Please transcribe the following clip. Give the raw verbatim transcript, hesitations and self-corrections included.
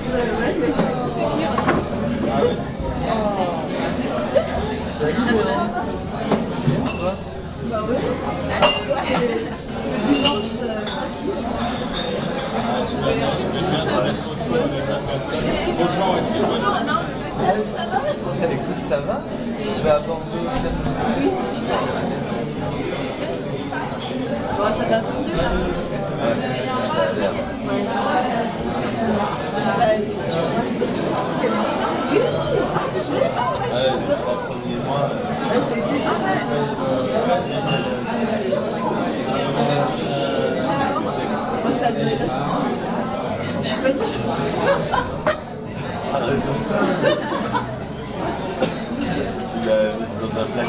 Bah ouais. Le dimanche. Bonjour, excuse-moi. Écoute, ça va? Je vais à Bordeaux samedi. Oui, super. Bon, ça va mieux là. Ouais, ça a l'air. Ouais, les trois premiers mois. C'est bien. Moi, ça me. Je suis pas sûre. T'as raison. Tu l'as mis dans un placard.